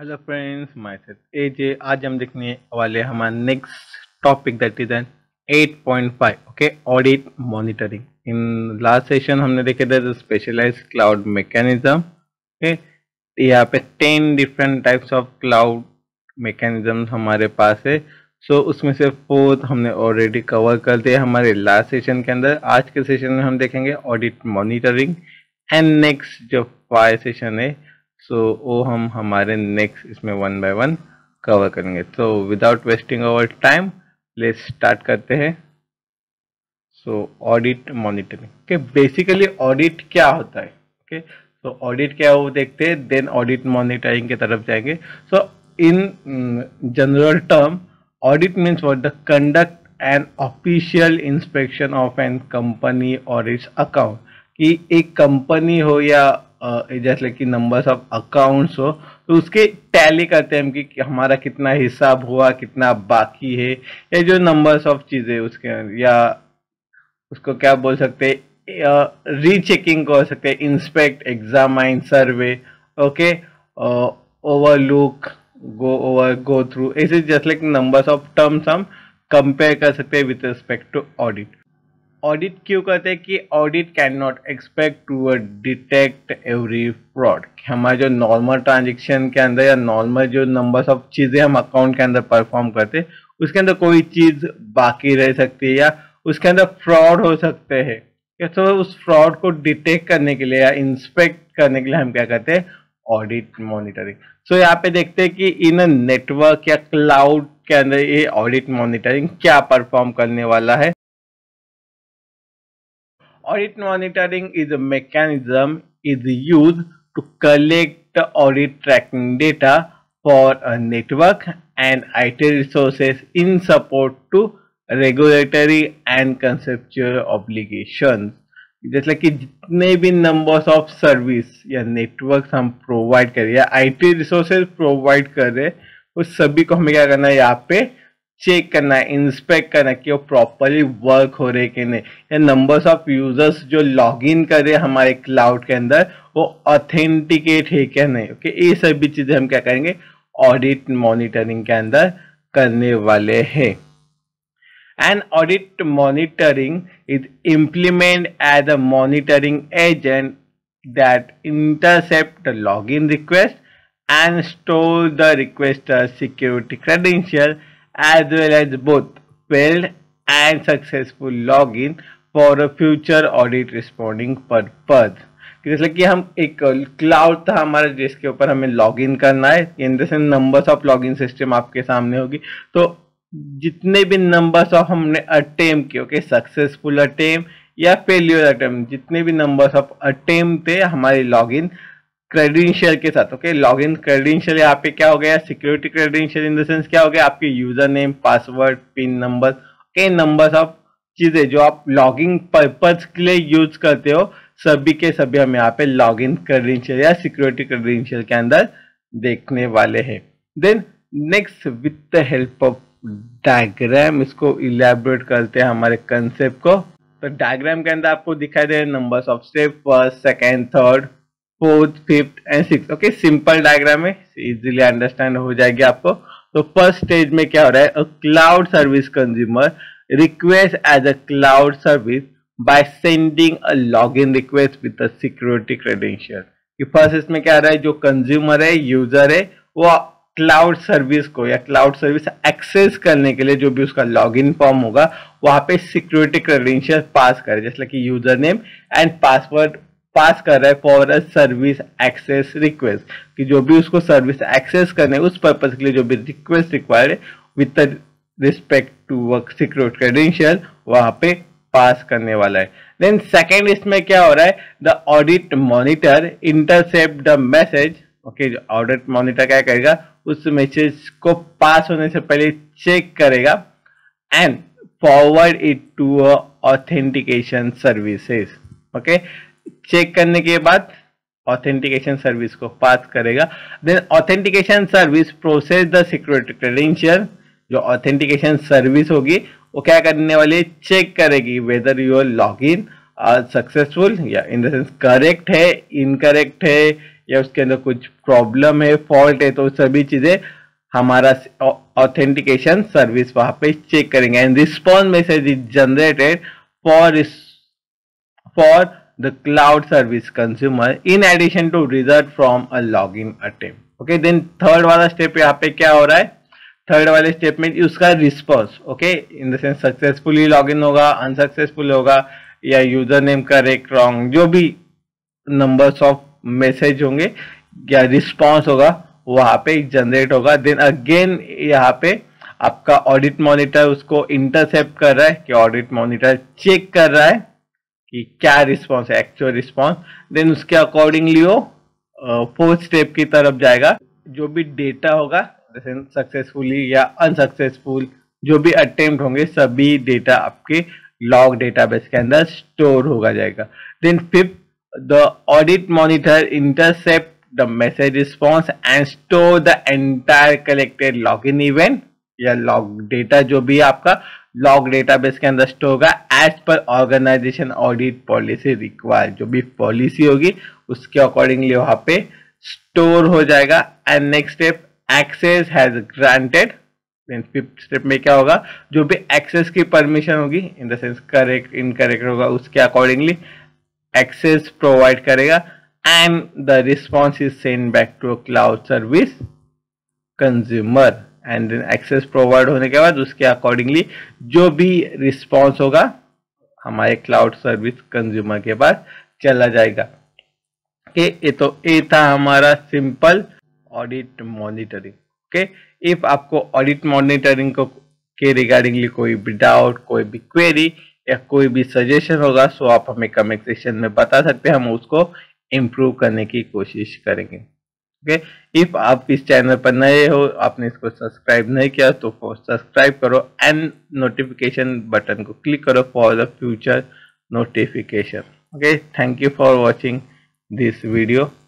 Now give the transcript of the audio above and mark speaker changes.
Speaker 1: Hello friends, myself AJ. आज हम देखने वाले हमारा next topic that is an 8.5 okay, audit monitoring. In last session हमने देखे थे स्पेशलाइज्ड क्लाउड मैकेनिज्म। ओके, यहाँ पे 10 different types of cloud mechanism हमारे पास है। उसमें से 4 हमने ऑलरेडी कवर कर दिया हमारे लास्ट सेशन के अंदर। आज के सेशन में हम देखेंगे ऑडिट मॉनिटरिंग एंड नेक्स्ट जो 5 सेशन है वो हम हमारे नेक्स्ट इसमें 1 बाय 1 कवर करेंगे। Without wasting our time let's start करते हैं। ऑडिट मॉनिटरिंग के बेसिकली ऑडिट क्या होता है। ओके, ऑडिट क्या है वो देखते हैं, देन ऑडिट मॉनिटरिंग की तरफ जाएंगे। In general term, audit means what the conduct an official inspection of an company और इट्स अकाउंट। कि एक कंपनी हो या जैसे कि नंबर्स ऑफ अकाउंट्स हो, तो उसके टैली करते हैं हम कि हमारा कितना हिसाब हुआ, कितना बाकी है, या जो नंबर्स ऑफ चीजें उसके, या उसको क्या बोल सकते हैं, रीचेकिंग कर सकते हैं, inspect, examine, survey, okay, overlook, go over, go through, ऐसे just like numbers of terms हम कंपेयर कर सकते हैं with respect to audit. Audit क्यों करते हैं कि audit can not expect to detect every fraud. हमारे जो नॉर्मल ट्रांजेक्शन के अंदर या नॉर्मल जो नंबर्स ऑफ चीजें हम अकाउंट के अंदर परफॉर्म करते हैं, उसके अंदर कोई चीज बाकी रह सकती है या उसके अंदर फ्रॉड हो सकते हैं। तो उस फ्रॉड को डिटेक्ट करने के लिए या इंस्पेक्ट करने के लिए हम क्या करते हैं, ऑडिट मॉनिटरिंग। यहाँ पे देखते हैं कि इन नेटवर्क या क्लाउड के अंदर ये ऑडिट मॉनिटरिंग क्या परफॉर्म करने वाला है। Audit monitoring is a mechanism is used to collect audit tracking data for a network and IT resources in support to regulatory and conceptual obligations. जैसे कि जितने भी नंबर्स ऑफ सर्विस या network हम प्रोवाइड करें या IT रिसोर्सेज प्रोवाइड कर रहे, उस सभी को हमें क्या करना है, यहाँ पे चेक करना है, इंस्पेक्ट करना है कि वो प्रॉपरली वर्क हो रहे कि नहीं, या नंबर्स ऑफ यूजर्स जो लॉग इन कर रहे हैं हमारे क्लाउड के अंदर वो ऑथेंटिकेट है क्या नहीं। ओके, ये सभी चीजें हम क्या करेंगे, ऑडिट मॉनिटरिंग के अंदर करने वाले हैं। And audit monitoring is implement as a monitoring agent that intercept the log in request and store the requester security credential as well as both failed and successful login for a future audit responding purpose। जैसे कि हम एक cloud था हमारा जिसके ऊपर हमें login करना है, in the sense numbers of login system आपके सामने होगी। तो जितने भी नंबर्स ऑफ हमने अटेम्प्ट किए, ओके, सक्सेसफुल अटेम्प्ट या फेल्यूर अटेम्प्ट, जितने भी नंबर्स ऑफ अटेम्प्ट थे हमारी लॉगिन क्रेडेंशियल के साथ। ओके, लॉगिन क्रेडेंशियल यहाँ पे क्या हो गया, security credential in the sense क्या हो गया, आपके user name, password, pin number, okay, numbers of चीजें जो आप लॉगिंग पर्पज के लिए यूज करते हो, सभी के सभी हम यहाँ पे लॉगिन क्रेडेंशियल या सिक्योरिटी क्रेडेंशियल के अंदर देखने वाले हैं। Then next, with the help of diagram, इसको इलेबोरेट करते हैं हमारे कंसेप्ट को। तो डायग्राम के अंदर आपको दिखाई दे numbers of step, first, second, third, fourth, fifth and six. Okay, simple diagram है, इजीली अंडरस्टैंड हो जाएगी आपको। तो फर्स्ट स्टेज में क्या हो रहा है, a cloud service consumer request as a cloud service by sending a login request with a security credential. कि फर्स्ट इसमें क्या आ रहा है, जो कंज्यूमर है, यूजर है, वो क्लाउड सर्विस को या क्लाउड सर्विस एक्सेस करने के लिए जो भी उसका लॉगिन फॉर्म होगा वहां पे सिक्योरिटी क्रेडेंशियल पास करे, जैसे कि user name and password pass कर रहा है for a service access request. कि जो भी उसको सर्विस एक्सेस करने उस पर्पज के लिए जो भी रिक्वेस्ट रिक्वायर्ड है with respect to work security credential वहां पे पास करने वाला है। देन सेकेंड इसमें क्या हो रहा है, the audit monitor intercept the message. Okay, जो ऑडिट मॉनिटर क्या करेगा, उस मैसेज को पास होने से पहले चेक करेगा and forward it to authentication services. Okay, check करने के बाद ऑथेंटिकेशन सर्विस को पास करेगा। Then authentication service process the security credential. जो ऑथेंटिकेशन सर्विस होगी वो क्या करने वाली है, चेक करेगी वेदर योर लॉगिन सक्सेसफुल या इन द सेंस करेक्ट है, इनकरेक्ट है, या उसके अंदर कुछ प्रॉब्लम है, फॉल्ट है, तो सभी चीजें हमारा ऑथेंटिकेशन सर्विस वहां पे चेक करेंगे। And response message is generated for the cloud service consumer in addition to result from a log in attempt. Okay, then third वाला स्टेप यहाँ पे क्या हो रहा है, थर्ड वाले स्टेप में उसका response, okay, in the sense successfully log in होगा, अनसक्सेसफुल होगा, या यूजर नेम करेक्ट रॉन्ग, जो भी नंबर्स ऑफ मैसेज होंगे या रिस्पॉन्स होगा वहां पे जनरेट होगा। देन अगेन यहाँ पे आपका ऑडिट मॉनिटर उसको इंटरसेप्ट कर रहा है कि ऑडिट मॉनिटर चेक कर रहा है कि क्या रिस्पॉन्स है, एक्चुअल रिस्पॉन्स। देन उसके अकॉर्डिंगली वो फोर्थ स्टेप की तरफ जाएगा। जो भी डेटा होगा सक्सेसफुली या अनसक्सेसफुल जो भी अटेम्प्ट होंगे सभी डेटा आपके लॉग डेटाबेस के अंदर स्टोर होगा जाएगा। Then fifth, the audit monitor intercept the message response and store the entire collected log in event या लॉग डेटा जो भी आपका लॉग डेटाबेस के अंदर स्टोर होगा as per organisation audit policy required. जो भी पॉलिसी होगी उसके अकॉर्डिंगली वहां पे स्टोर हो जाएगा। And next step, access has granted. Fifth step में क्या होगा, जो भी एक्सेस की परमिशन होगी in the sense correct incorrect होगा उसके अकॉर्डिंगली एक्सेस प्रोवाइड करेगा। And the response is send back to cloud service consumer. And then access provide होने के बाद उसके अकॉर्डिंगली जो भी रिस्पॉन्स होगा हमारे क्लाउड सर्विस कंज्यूमर के पास चला जाएगा। ये था हमारा simple audit monitoring. Okay, if आपको ऑडिट मॉनिटरिंग को के रिगार्डिंगली कोई भी डाउट, कोई भी क्वेरी या कोई भी सजेशन होगा सो आप हमें कमेंट सेक्शन में बता सकते हैं, हम उसको इम्प्रूव करने की कोशिश करेंगे। ओके, इफ आप इस चैनल पर नए हो, आपने इसको सब्सक्राइब नहीं किया तो सब्सक्राइब करो एंड नोटिफिकेशन बटन को क्लिक करो for the future notification. Okay, thank you for watching this video.